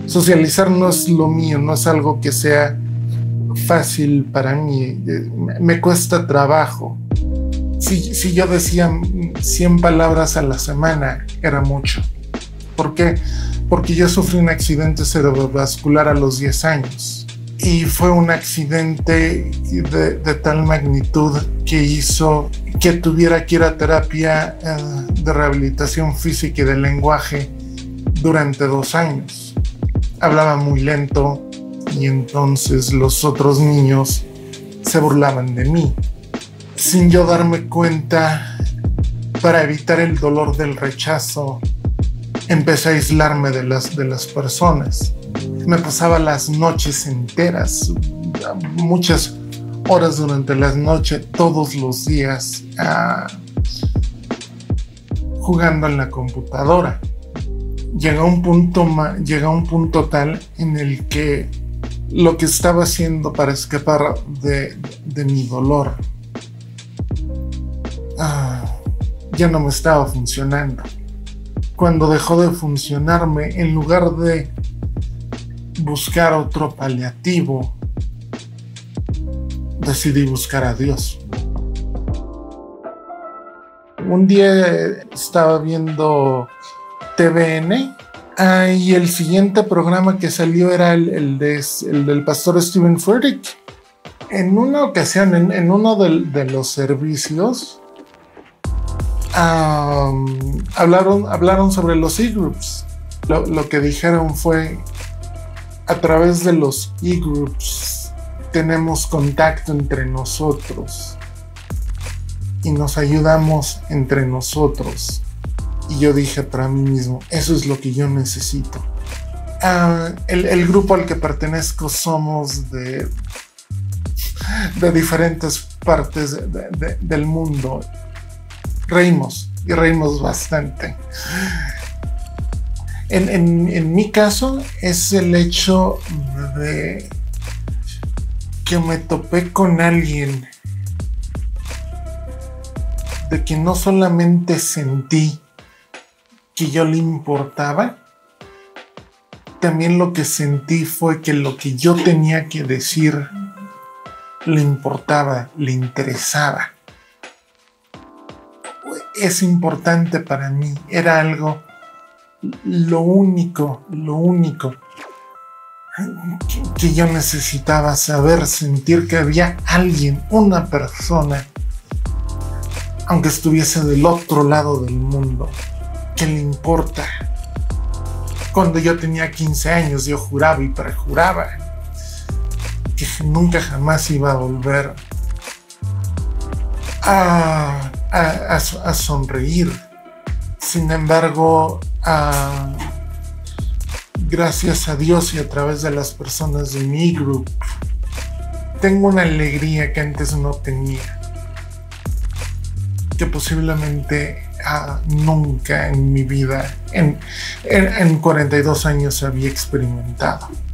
socializar no es lo mío, no es algo que sea fácil para mí, me cuesta trabajo. Si yo decía 100 palabras a la semana, era mucho. ¿Por qué? Porque yo sufrí un accidente cerebrovascular a los 10 años. Y fue un accidente de tal magnitud que hizo que tuviera que ir a terapia de rehabilitación física y de lenguaje durante 2 años. Hablaba muy lento y entonces los otros niños se burlaban de mí. Sin yo darme cuenta, para evitar el dolor del rechazo, empecé a aislarme de las personas. Me pasaba las noches enteras, muchas horas durante la noche, todos los días, jugando en la computadora. Llega un punto tal en el que lo que estaba haciendo para escapar de mi dolor ya no me estaba funcionando. Cuando dejó de funcionarme, en lugar de buscar otro paliativo, decidí buscar a Dios. Un día estaba viendo TVN y el siguiente programa que salió era el del pastor Steven Furtick. En una ocasión, en uno de los servicios, hablaron sobre los e-groups. Lo que dijeron fue: a través de los e-groups tenemos contacto entre nosotros y nos ayudamos entre nosotros. Y yo dije para mí mismo, eso es lo que yo necesito. El grupo al que pertenezco somos de diferentes partes del mundo. Reímos bastante. En mi caso es el hecho de que me topé con alguien de que no solamente sentí que yo le importaba, también lo que sentí fue que lo que yo tenía que decir le importaba, le interesaba. Es importante para mí, era algo, lo único que yo necesitaba saber, sentir que había alguien, una persona, aunque estuviese del otro lado del mundo, que le importa. Cuando yo tenía 15 años, yo juraba y perjuraba que nunca jamás iba a volver a sonreír. Sin embargo, gracias a Dios y a través de las personas de mi grupo, tengo una alegría que antes no tenía, que posiblemente nunca en mi vida, en 42 años había experimentado.